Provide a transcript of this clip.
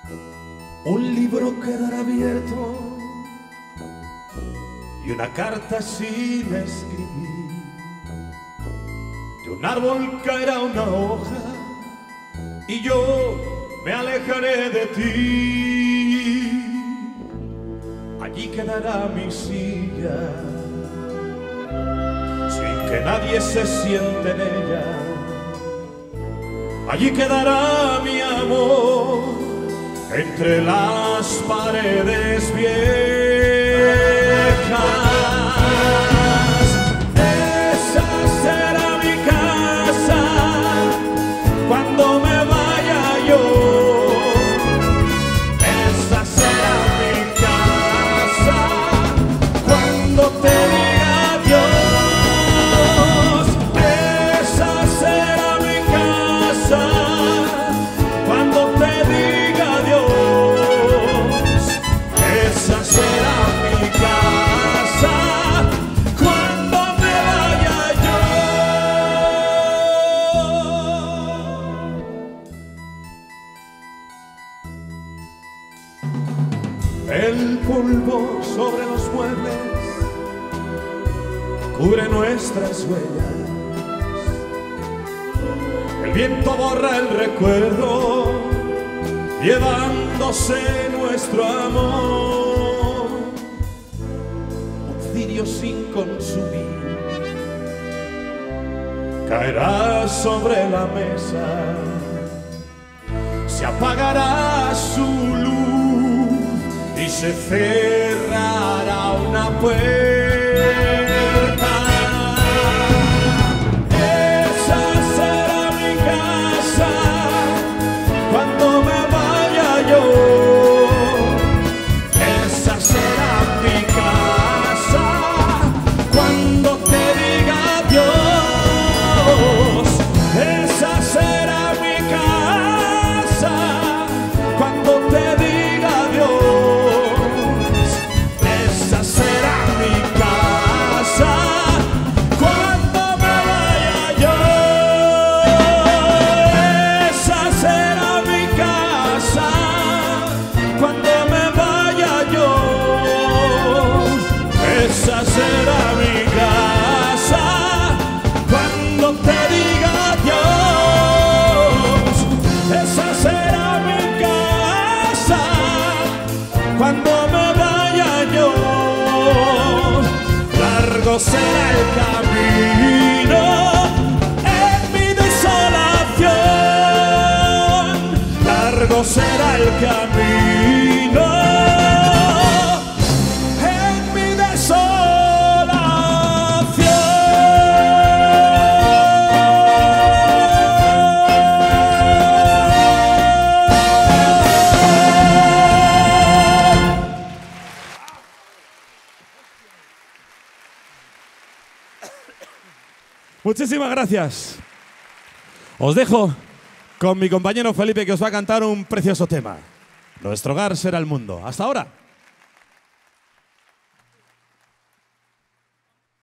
Un libro quedará abierto y una carta sin escribir. De un árbol caerá una hoja y yo me alejaré de ti. Allí quedará mi silla sin que nadie se siente en ella. Allí quedará mi amor entre las paredes viejas. Esa será mi casa cuando me vaya yo. Esa será mi casa cuando te diga adiós. Esa será mi casa cuando te diga adiós. Esa será mi casa cuando me vaya yo. El polvo sobre los muebles cubre nuestras huellas. El viento borra el recuerdo, llevándose nuestro amor. Un cirio sin consumir caerá sobre la mesa. Se apagará su luz y se cerrará una puerta. Esa será mi casa cuando me vaya yo. Esa será mi casa cuando te diga adiós. Esa será mi casa cuando te diga adiós. Esa será mi casa cuando me vaya yo. Esa será mi casa cuando me vaya yo. Esa será mi casa cuando te diga adiós. Esa será mi casa cuando me vaya yo. Largo será el camino en mi desolación. Largo será el camino en mi desolación. Muchísimas gracias. Os dejo con mi compañero Felipe, que os va a cantar un precioso tema. Nuestro hogar será el mundo. Hasta ahora.